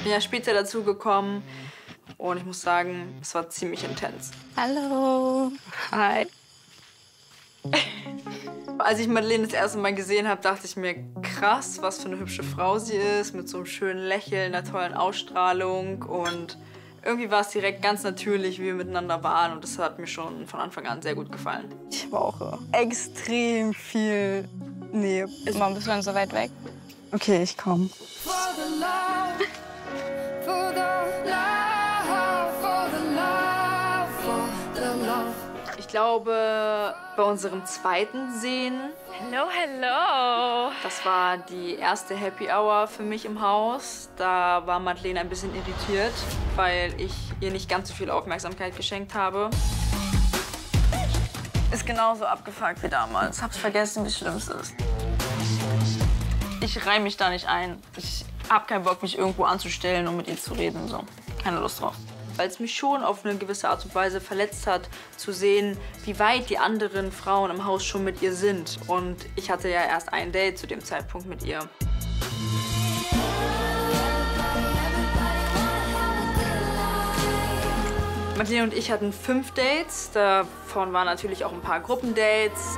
Ich bin ja später dazu gekommen und ich muss sagen, es war ziemlich intens. Hallo. Hi. Als ich Madeleine das erste Mal gesehen habe, dachte ich mir, krass, was für eine hübsche Frau sie ist, mit so einem schönen Lächeln, einer tollen Ausstrahlung. Und irgendwie war es direkt ganz natürlich, wie wir miteinander waren. Und das hat mir schon von Anfang an sehr gut gefallen. Ich brauche extrem viel Nähe. Warum bist du dann so weit weg? Okay, ich komme. Ich glaube, bei unserem zweiten Sehen, Hello, hello. das war die erste Happy Hour für mich im Haus. Da war Madeleine ein bisschen irritiert, weil ich ihr nicht ganz so viel Aufmerksamkeit geschenkt habe. Ist genauso abgefuckt wie damals. Hab's vergessen, wie schlimm es ist. Ich reihe mich da nicht ein. Ich hab keinen Bock, mich irgendwo anzustellen und mit ihr zu reden. So. Keine Lust drauf. Weil es mich schon auf eine gewisse Art und Weise verletzt hat, zu sehen, wie weit die anderen Frauen im Haus schon mit ihr sind. Und ich hatte ja erst ein Date zu dem Zeitpunkt mit ihr. Madeleine und ich hatten 5 Dates. Davon waren natürlich auch ein paar Gruppendates.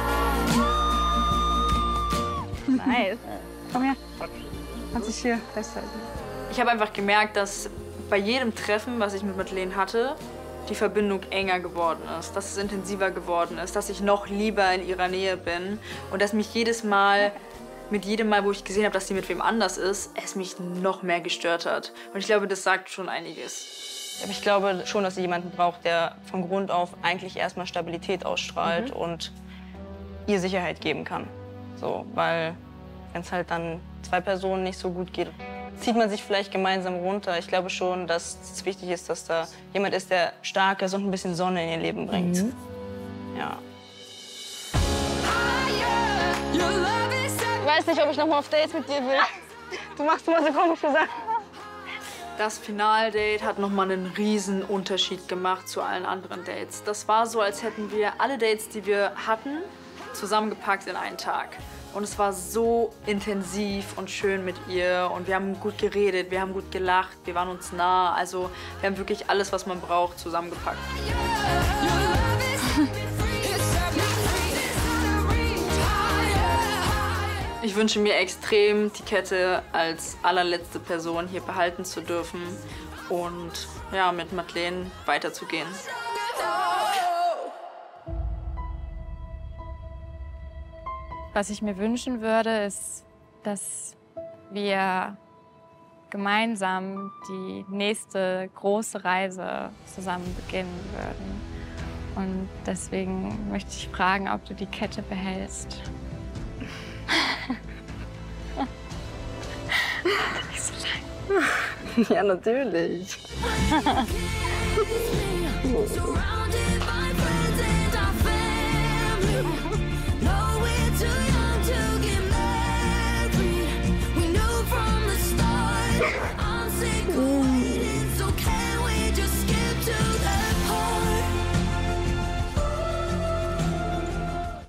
Nice. Komm her. Kannst dich hier festhalten. Ich habe einfach gemerkt, dass bei jedem Treffen, was ich mit Madeleine hatte, die Verbindung enger geworden ist, dass es intensiver geworden ist, dass ich noch lieber in ihrer Nähe bin und dass mich jedes Mal, mit jedem Mal, wo ich gesehen habe, dass sie mit wem anders ist, es mich noch mehr gestört hat. Und ich glaube, das sagt schon einiges. Ich glaube schon, dass sie jemanden braucht, der von Grund auf eigentlich erstmal Stabilität ausstrahlt und ihr Sicherheit geben kann. So, weil wenn es halt dann 2 Personen nicht so gut geht, zieht man sich vielleicht gemeinsam runter. Ich glaube schon, dass es wichtig ist, dass da jemand ist, der stark ist und ein bisschen Sonne in ihr Leben bringt. Ja. Ich weiß nicht, ob ich noch mal auf Dates mit dir will. Du machst immer so komische Sachen. Das Finaldate hat noch mal einen riesen Unterschied gemacht zu allen anderen Dates. Das war so, als hätten wir alle Dates, die wir hatten, zusammengepackt in einen Tag. Und es war so intensiv und schön mit ihr. Und wir haben gut geredet, wir haben gut gelacht, wir waren uns nah. Also wir haben wirklich alles, was man braucht, zusammengepackt. Ich wünsche mir extrem, die Kette als allerletzte Person hier behalten zu dürfen und ja, mit Madeleine weiterzugehen. Was ich mir wünschen würde, ist, dass wir gemeinsam die nächste große Reise zusammen beginnen würden. Und deswegen möchte ich fragen, ob du die Kette behältst. Nicht so lang. Ja, natürlich.